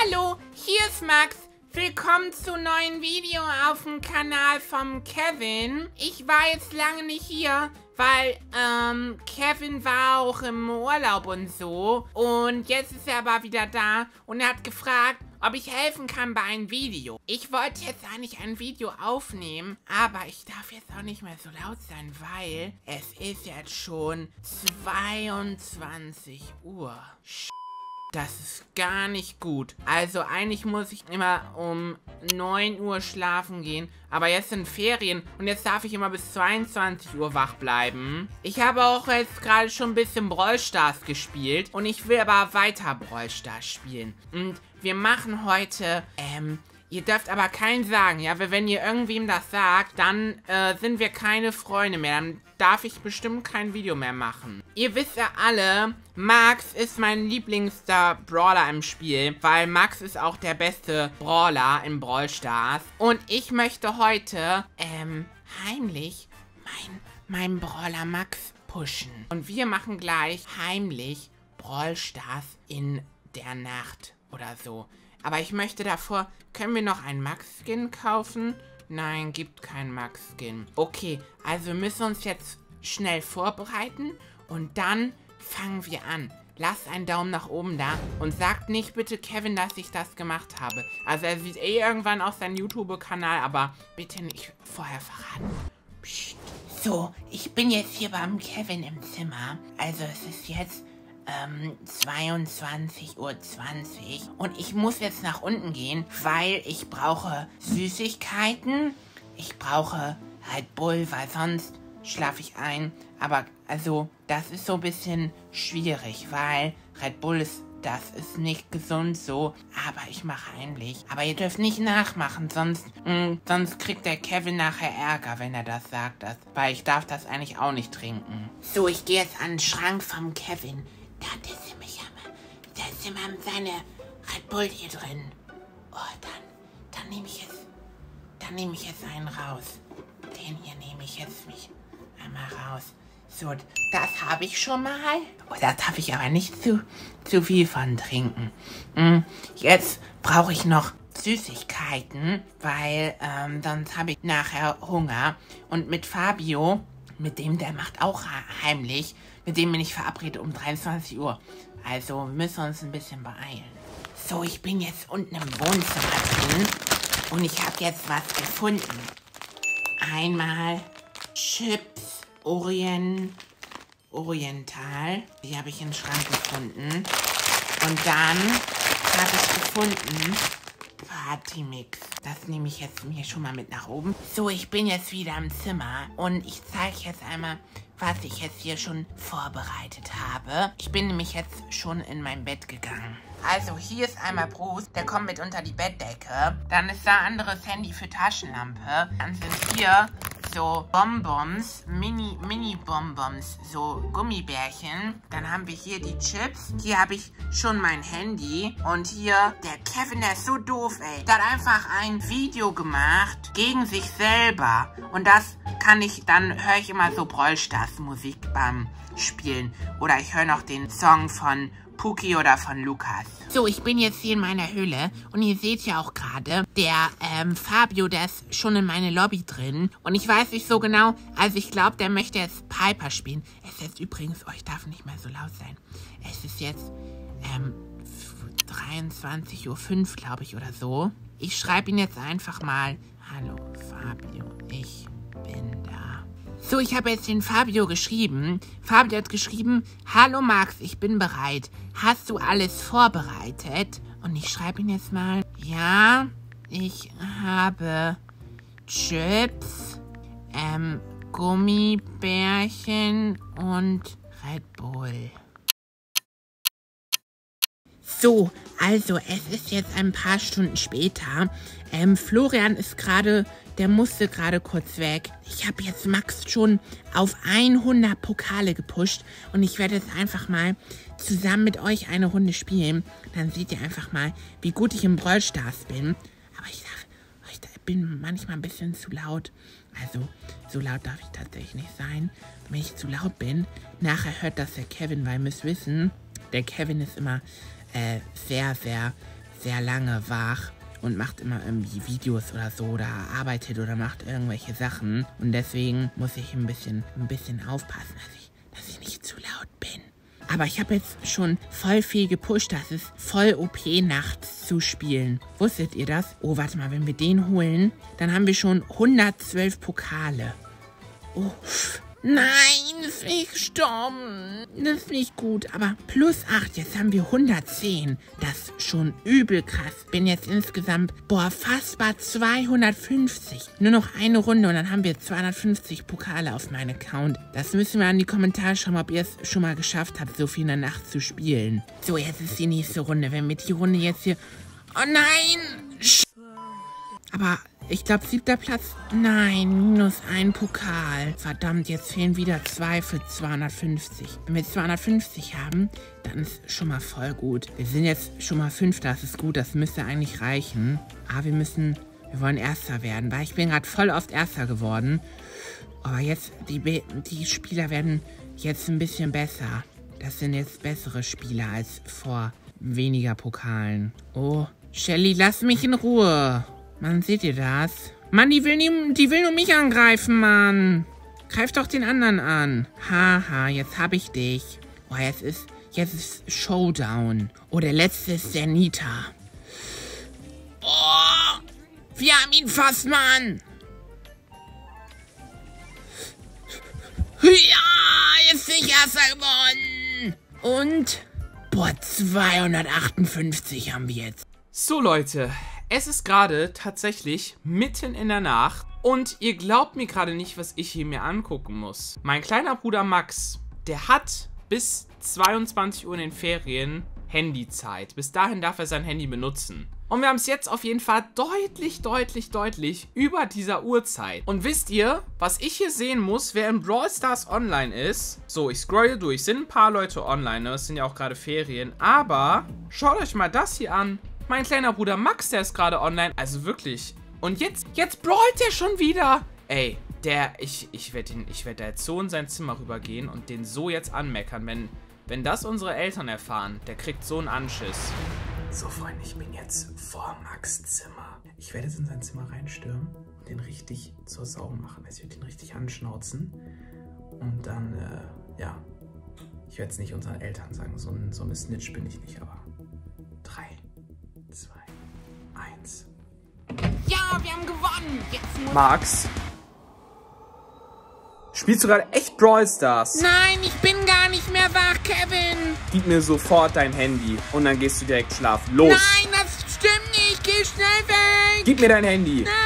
Hallo, hier ist Max. Willkommen zu einem neuen Video auf dem Kanal vom Kevin. Ich war jetzt lange nicht hier, weil Kevin war auch im Urlaub und so. Und jetzt ist er aber wieder da und er hat gefragt, ob ich helfen kann bei einem Video. Ich wollte jetzt eigentlich ein Video aufnehmen, aber ich darf jetzt auch nicht mehr so laut sein, weil es ist jetzt schon 22 Uhr. Das ist gar nicht gut. Also eigentlich muss ich immer um 9 Uhr schlafen gehen. Aber jetzt sind Ferien und jetzt darf ich immer bis 22 Uhr wach bleiben. Ich habe auch jetzt gerade schon ein bisschen Brawl Stars gespielt. Und ich will aber weiter Brawl Stars spielen. Und wir machen heute, ihr dürft aber keinen sagen, ja? Weil wenn ihr irgendwem das sagt, dann sind wir keine Freunde mehr. Dann darf ich bestimmt kein Video mehr machen. Ihr wisst ja alle, Max ist mein lieblingster Brawler im Spiel, weil Max ist auch der beste Brawler in Brawl Stars. Und ich möchte heute, heimlich meinen Brawler Max pushen. Und wir machen gleich heimlich Brawl Stars in der Nacht oder so. Aber ich möchte davor, können wir noch einen Max-Skin kaufen? Nein, gibt keinen Max-Skin. Okay, also wir müssen uns jetzt schnell vorbereiten und dann fangen wir an. Lasst einen Daumen nach oben da und sagt nicht bitte Kevin, dass ich das gemacht habe. Also er sieht eh irgendwann auch seinen YouTube-Kanal, aber bitte nicht vorher verraten. Psst. So, ich bin jetzt hier beim Kevin im Zimmer. Also es ist jetzt 22:20 Uhr und ich muss jetzt nach unten gehen, weil ich brauche Süßigkeiten, ich brauche Red Bull, weil sonst schlafe ich ein. Aber also das ist so ein bisschen schwierig, weil Red Bull das ist nicht gesund so, aber ich mache heimlich. Aber ihr dürft nicht nachmachen, sonst kriegt der Kevin nachher Ärger, wenn er das sagt, weil ich darf das eigentlich auch nicht trinken. So, ich gehe jetzt an den Schrank vom Kevin. Da ist immer seine Red Bull hier drin. Oh, dann nehme ich jetzt einen raus. Den hier nehme ich jetzt mich einmal raus. So, das habe ich schon mal. Oh, da darf ich aber nicht zu viel von trinken. Jetzt brauche ich noch Süßigkeiten, weil sonst habe ich nachher Hunger. Und mit Fabio, der macht auch heimlich, mit dem bin ich verabredet um 23 Uhr. Also wir müssen uns ein bisschen beeilen. So, ich bin jetzt unten im Wohnzimmer drin und ich habe jetzt was gefunden. Einmal Chips Oriental. Die habe ich im Schrank gefunden. Und dann habe ich gefunden Partymix. Das nehme ich jetzt mir schon mal mit nach oben. So, ich bin jetzt wieder im Zimmer und ich zeige jetzt einmal, was ich jetzt hier schon vorbereitet habe. Ich bin nämlich jetzt schon in mein Bett gegangen. Also hier ist einmal Bruce, der kommt mit unter die Bettdecke. Dann ist da ein anderes Handy für Taschenlampe. Dann sind hier so Bonbons, Mini-Bonbons, so Gummibärchen. Dann haben wir hier die Chips. Hier habe ich schon mein Handy. Und hier, der Kevin, der ist so doof, ey. Der hat einfach ein Video gemacht gegen sich selber. Und das höre ich immer so Brawl Stars Musik beim Spielen. Oder ich höre noch den Song von Puki oder von Lukas. So, ich bin jetzt hier in meiner Höhle und ihr seht ja auch gerade, der Fabio, der ist schon in meine Lobby drin und ich weiß nicht so genau, also ich glaube, der möchte jetzt Piper spielen. Es ist jetzt übrigens, ich darf nicht mehr so laut sein. Es ist jetzt 23:05 Uhr, glaube ich, oder so. Ich schreibe ihn jetzt einfach mal, hallo Fabio, ich bin da. So, ich habe jetzt den Fabio geschrieben. Fabio hat geschrieben, hallo Max, ich bin bereit. Hast du alles vorbereitet? Und ich schreibe ihn jetzt mal, ja, ich habe Chips, Gummibärchen und Red Bull. So, also es ist jetzt ein paar Stunden später. Florian ist gerade, der musste gerade kurz weg. Ich habe jetzt Max schon auf 100 Pokale gepusht. Und ich werde jetzt einfach mal zusammen mit euch eine Runde spielen. Dann seht ihr einfach mal, wie gut ich im Brawl Stars bin. Aber ich bin manchmal ein bisschen zu laut. Also, so laut darf ich tatsächlich nicht sein. Wenn ich zu laut bin, nachher hört das der Kevin, weil ihr müsst wissen, der Kevin ist immer sehr, sehr sehr lange wach und macht immer irgendwie Videos oder so oder arbeitet oder macht irgendwelche Sachen. Und deswegen muss ich ein bisschen aufpassen, dass ich nicht zu laut bin. Aber ich habe jetzt schon voll viel gepusht. Das ist voll OP, nachts zu spielen. Wusstet ihr das? Oh, warte mal, wenn wir den holen, dann haben wir schon 112 Pokale. Oh, nein, das ist nicht gestorben. Das ist nicht gut. Aber plus 8, jetzt haben wir 110. Das ist schon übel krass. Bin jetzt insgesamt, fast bei 250. Nur noch eine Runde und dann haben wir 250 Pokale auf meinem Account. Das müssen wir in die Kommentare schreiben, ob ihr es schon mal geschafft habt, so viel in der Nacht zu spielen. So, jetzt ist die nächste Runde. Wenn wir die Runde jetzt hier... Oh nein! Aber... ich glaube, 7. Platz. Nein, minus 1 Pokal. Verdammt, jetzt fehlen wieder 2 für 250. Wenn wir 250 haben, dann ist schon mal voll gut. Wir sind jetzt schon mal 5. Das ist gut. Das müsste eigentlich reichen. Aber wir wollen Erster werden, weil ich bin gerade voll oft Erster geworden. Aber jetzt, die Spieler werden jetzt ein bisschen besser. Das sind jetzt bessere Spieler als vor weniger Pokalen. Oh, Shelly, lass mich in Ruhe. Mann, seht ihr das? Mann, die will nur mich angreifen, Mann. Greif doch den anderen an. Haha, jetzt hab ich dich. Oh, jetzt ist Showdown. Oh, der letzte ist der Nita. Oh, wir haben ihn fast, Mann. Ja, jetzt bin ich Erster gewonnen. Und, 258 haben wir jetzt. So, Leute. Es ist gerade tatsächlich mitten in der Nacht und ihr glaubt mir gerade nicht, was ich hier mir angucken muss. Mein kleiner Bruder Max, der hat bis 22 Uhr in den Ferien Handyzeit. Bis dahin darf er sein Handy benutzen. Und wir haben es jetzt auf jeden Fall deutlich über dieser Uhrzeit. Und wisst ihr, was ich hier sehen muss, wer in Brawl Stars online ist? So, ich scrolle durch. Sind ein paar Leute online, ne? Es sind ja auch gerade Ferien. Aber schaut euch mal das hier an. Mein kleiner Bruder Max, der ist gerade online. Also wirklich. Und jetzt brawlt der schon wieder. Ey, ich werde da jetzt so in sein Zimmer rübergehen und den so jetzt anmeckern. Wenn das unsere Eltern erfahren, der kriegt so einen Anschiss. So, Freunde, ich bin jetzt vor Max Zimmer. Ich werde jetzt in sein Zimmer reinstürmen und den richtig zur Sau machen. Ich werde ihn richtig anschnauzen. Und dann, ja. Ich werde es nicht unseren Eltern sagen. So eine Snitch bin ich nicht, aber 3, 2, 1. Ja, wir haben gewonnen. Jetzt muss Max? Spielst du gerade echt Brawl Stars? Nein, ich bin gar nicht mehr wach, Kevin. Gib mir sofort dein Handy und dann gehst du direkt schlafen. Los! Nein, das stimmt nicht. Geh schnell weg. Gib mir dein Handy. Nein.